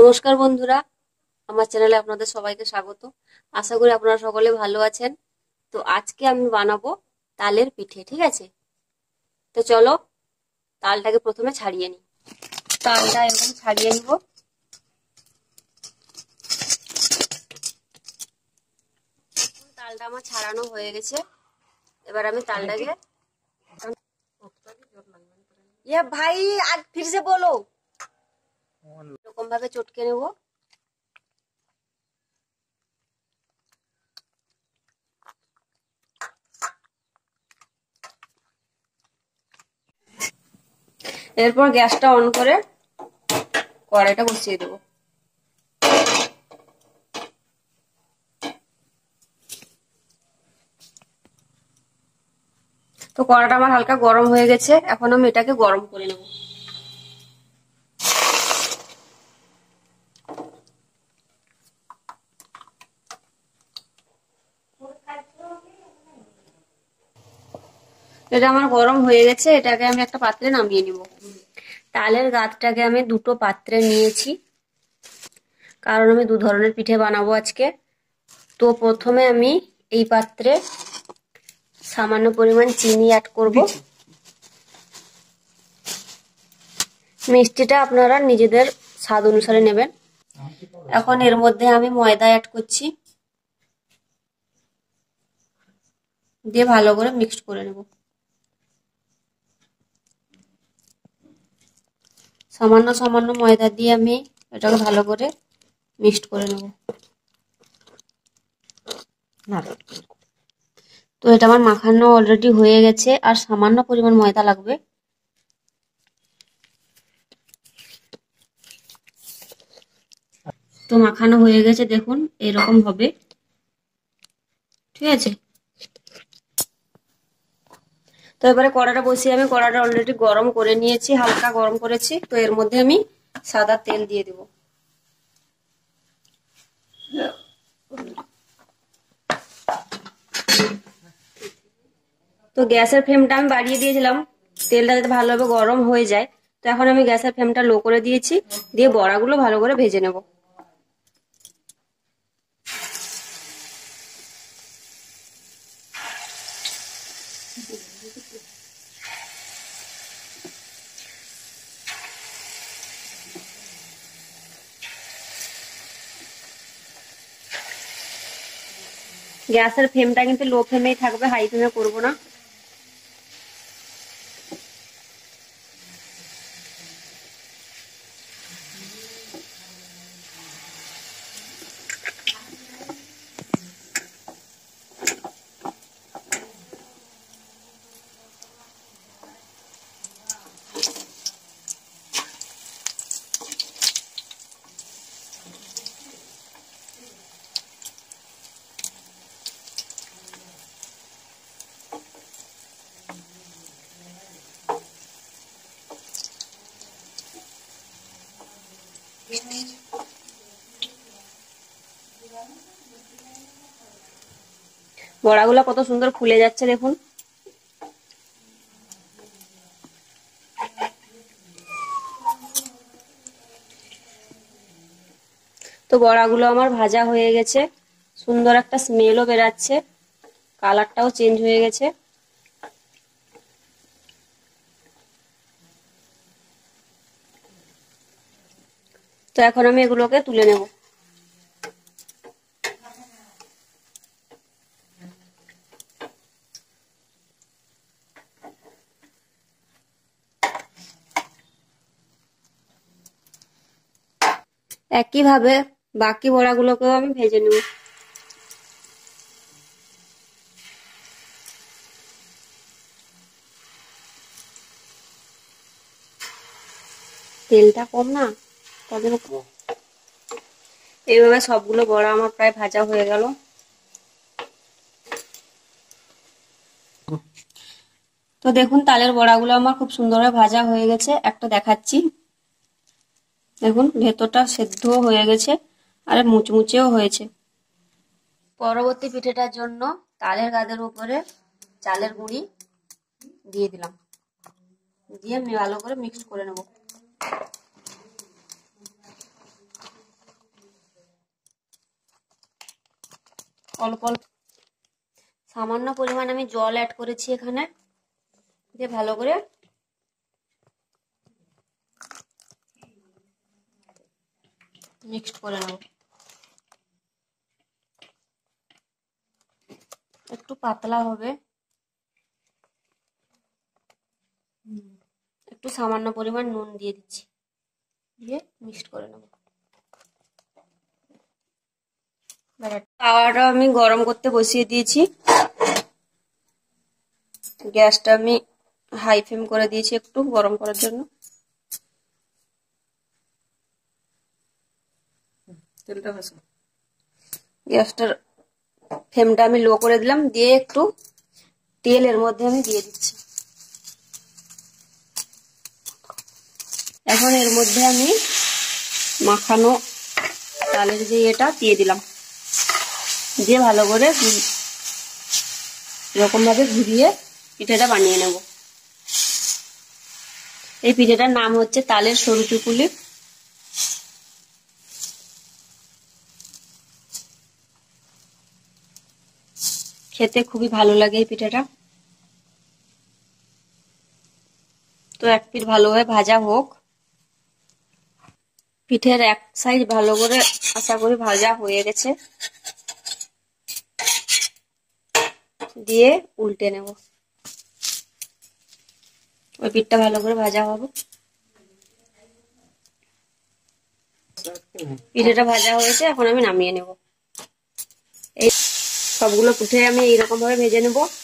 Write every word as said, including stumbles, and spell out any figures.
নমস্কার বন্ধুরা, আমার চ্যানেলে আপনাদের সবাইকে স্বাগত। আশা করি আপনারা সকলে ভালো আছেন। তো আজকে আমি বানাবো তালের পিঠে, ঠিক আছে? তো চলো তালটাকে প্রথমে ছাড়িয়ে নিই। তালটা এরকম ছাড়িয়ে নিব। তালটা আমার ছাড়ানো হয়ে গেছে। এবার আমি তালটাকে ইয়ে ভাই আজ ফিরসে বলো এরকম ভাবে চটকে নেব। এরপর গ্যাসটা অন করে কড়াইটা বসিয়ে দেবো। তো কড়াটা আমার হালকা গরম হয়ে গেছে, এখন আমি এটাকে গরম করে নেব। এটা আমার গরম হয়ে গেছে, এটাকে আমি একটা পাত্রে নামিয়ে নিব। তালের গাছটাকে আমি দুটো পাত্রে নিয়েছি, কারণ আমি দু ধরনের পিঠে বানাবো আজকে। তো প্রথমে আমি এই পাত্রে সামান্য পরিমাণ চিনি অ্যাড করব। মিষ্টিটা আপনারা নিজেদের স্বাদ অনুসারে নেবেন। এখন এর মধ্যে আমি ময়দা অ্যাড করছি, দিয়ে ভালো করে মিক্সড করে নেব। সামান্য সামান্য ময়দা দিয়ে আমি এটাকে ভালো করে মিক্সড করে নেব। তো এটা আমার মাখানো অলরেডি হয়ে গেছে, আর সামান্য পরিমাণ ময়দা লাগবে। তো মাখানো হয়ে গেছে, দেখুন এরকম হবে, ঠিক আছে? তো এবারে কড়াটা বসিয়ে আমি কড়াটা অলরেডি গরম করে নিয়েছি, হালকা গরম করেছি। তো এর মধ্যে আমি সাদা তেল দিয়ে দেব। তো গ্যাসের ফ্লেমটা আমি বাড়িয়ে দিয়েছিলাম তেলটা যাতে ভালোভাবে গরম হয়ে যায়। তো এখন আমি গ্যাসের ফ্লেমটা লো করে দিয়েছি, দিয়ে বড়াগুলো ভালো করে ভেজে নেব। গ্যাসের ফ্লেমটা কিন্তু লো ফ্লেমেই থাকবে, হাই ফ্লেমে করবো না। বড়াগুলো কত সুন্দর ফুলে যাচ্ছে দেখুন। তো বড়াগুলো আমার ভাজা হয়ে গেছে, সুন্দর একটা স্মেলও বেরাচ্ছে, কালারটাও চেঞ্জ হয়ে গেছে। তো এখন আমি এগুলোকে তুলে নেব। একইভাবে বাকি বড়াগুলোকেও আমি ভেজে নেব। তেলটা কম না, তাদের এইভাবে সবগুলো বড়া আমার প্রায় ভাজা হয়ে গেল। তো দেখুন তালের বড়াগুলো আমার খুব সুন্দরভাবে ভাজা হয়ে গেছে, একটা দেখাচ্ছি। দেখুন ভেতরটা সেদ্ধ হয়ে গেছে, আর মুচমুচেও হয়েছে। পরবর্তী পিঠেটার জন্য তালের গাদের উপরে চালের গুঁড়ি দিয়ে দিলাম, দিয়ে আমি ভালো করে মিক্স করে নেব। অল্প অল্প সামান্য পরিমাণ আমি জল অ্যাড করেছি এখানে, দিয়ে ভালো করে মিক্সড করে নেব। একটু পাতলা হবে, একটু সামান্য পরিমাণ নুন দিয়ে দিচ্ছি, দিয়ে মিক্সড করে নেব। তাওয়াটা আমি গরম করতে বসিয়ে দিয়েছি, গ্যাসটা আমি হাই ফ্লেম করে দিয়েছি একটু গরম করার জন্য। তেলটা ভাসো, গ্যাসটার ফ্লেমটা আমি লো করে দিলাম, দিয়ে একটু তেল এর মধ্যে আমি দিয়ে দিচ্ছি। এখন এর মধ্যে আমি মাখানো তালের যে এটা দিয়ে দিলাম, দিয়ে ভালো করে এরকম ভাবে ঘুরিয়ে পিঠেটা বানিয়ে নেব। এই পিঠেটার নাম হচ্ছে তালের সরু চুকুলি। খেতে খুবই ভালো লাগে এই পিঠেটা। তো এক পিঠ ভালোভাবে ভাজা হোক। পিঠের এক সাইড ভালো করে আশা করি ভাজা হয়ে গেছে, দিয়ে উল্টে নেব। ওই পিঠটা ভালো করে ভাজা হবে। পিঠেটা ভাজা হয়েছে, এখন আমি নামিয়ে নেব। এই সবগুলো পিঠে আমি এইরকম ভাবে ভেজে নেব।